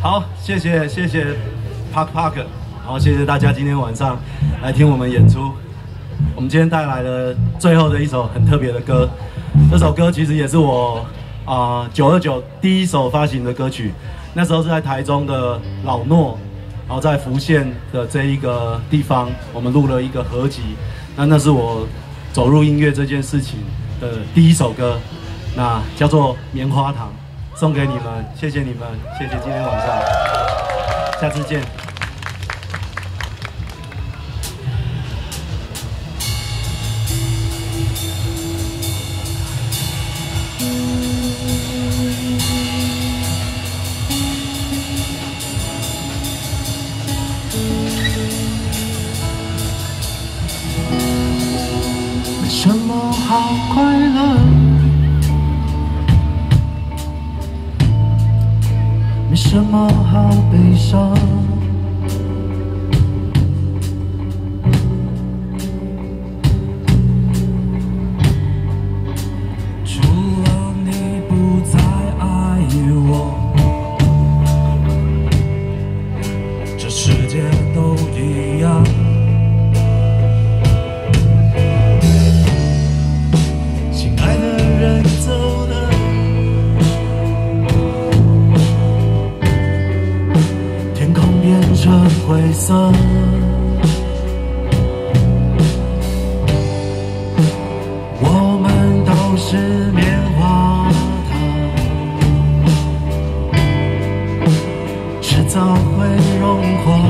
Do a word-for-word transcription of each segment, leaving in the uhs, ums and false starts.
好，谢谢谢谢 Park Park， 然后谢谢大家今天晚上来听我们演出。我们今天带来了最后的一首很特别的歌，这首歌其实也是我啊九二九第一首发行的歌曲，那时候是在台中的老诺，然后在福县的这一个地方，我们录了一个合集。那那是我走入音乐这件事情的第一首歌，那叫做《棉花糖》，送给你们，谢谢你们，谢谢今天晚上，下次见。 没什么好快乐，没什么好悲伤，除了你不再爱我，这世界都一样。灰色，我们都是棉花糖，迟早会融化。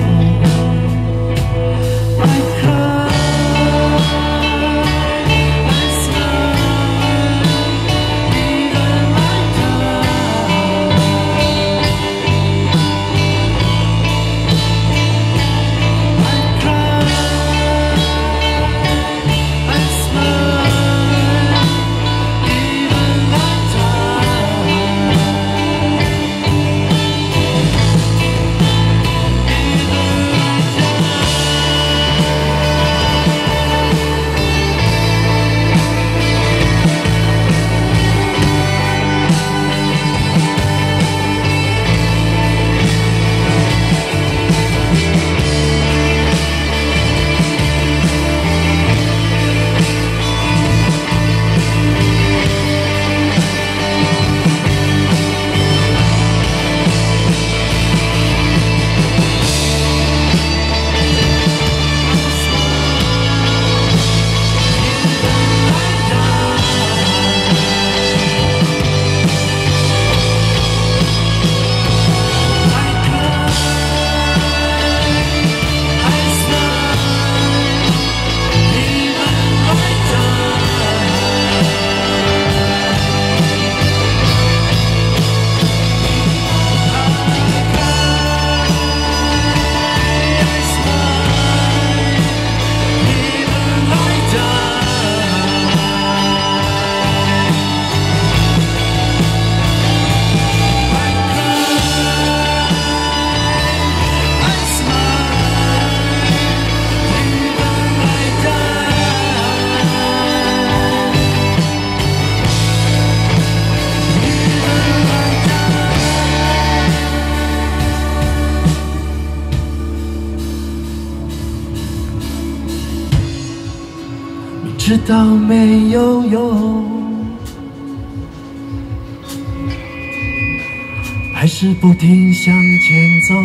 知道没有用，还是不停向前走，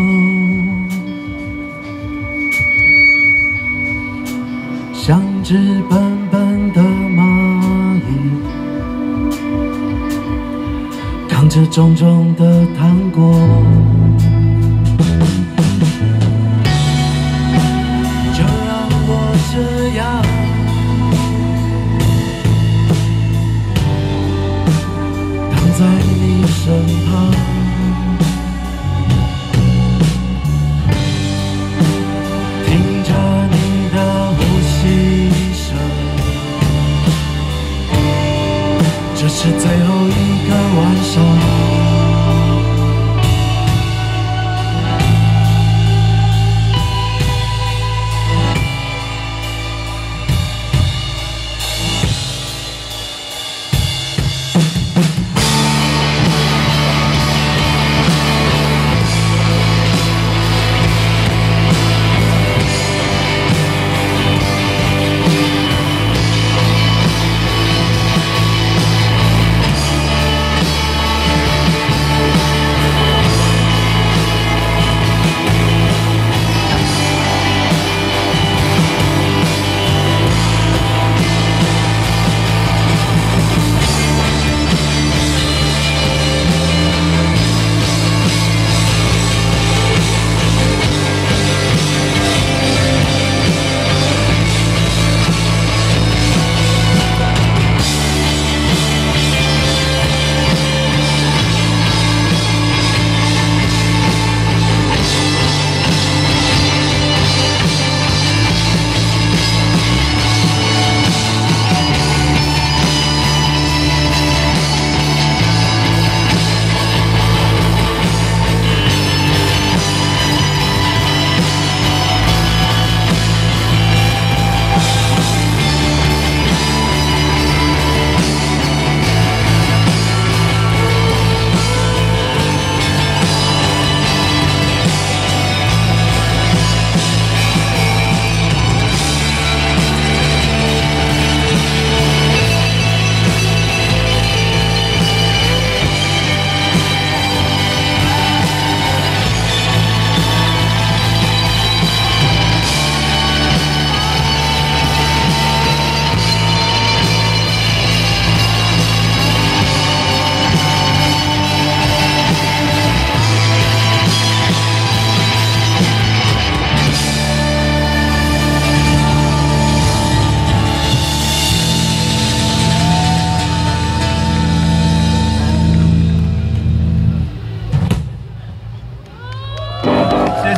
像只笨笨的蚂蚁，扛着重重的糖果。就让我这样在你身旁，听着你的呼吸声，这是最后一个晚上。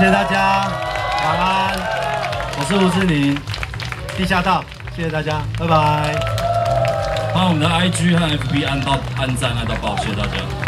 谢大家，晚安。我是吴志宁，地下道，谢谢大家，拜拜。 帮我们的 I G 和 F B 按到按赞按到爆，谢谢大家。